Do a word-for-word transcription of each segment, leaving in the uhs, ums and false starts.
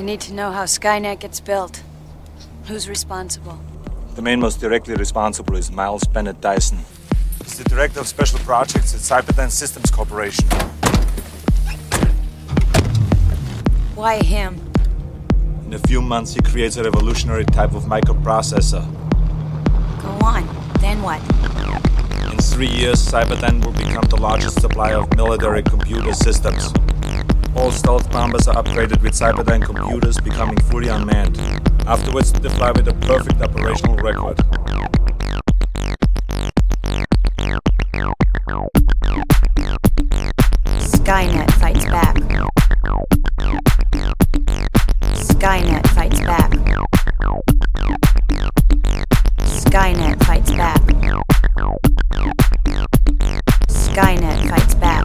I need to know how Skynet gets built. Who's responsible? The man most directly responsible is Miles Bennett Dyson. He's the Director of Special Projects at Cyberdyne Systems Corporation. Why him? In a few months, he creates a revolutionary type of microprocessor. Go on. Then what? In three years, Cyberdyne will become the largest supplier of military computer systems. All stealth bombers are upgraded with Cyberdyne computers, becoming fully unmanned. Afterwards, they fly with a perfect operational record. Skynet fights back. Skynet fights back. Skynet fights back. Skynet fights back.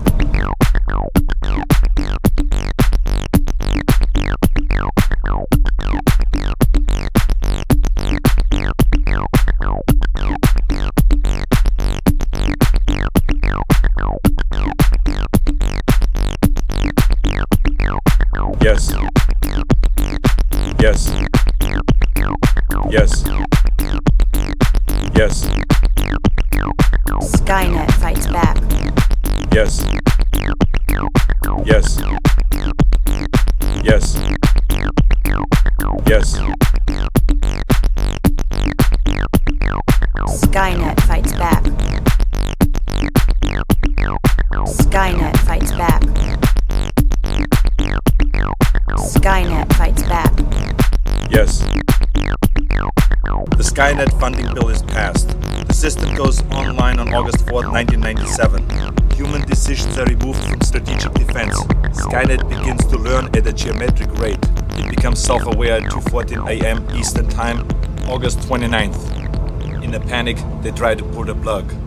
Yes. Yes. Yes. Yes. Skynet fights back. Yes. Yes. Yes. Yes. Skynet fights back. Skynet fights back. Skynet fights back. Yes. The Skynet funding bill is passed. The system goes online on August fourth, nineteen ninety-seven. Human decisions are removed from strategic defense. Skynet begins to learn at a geometric rate. It becomes self-aware at two fourteen a m Eastern Time, August twenty-ninth. In a panic, they try to pull the plug.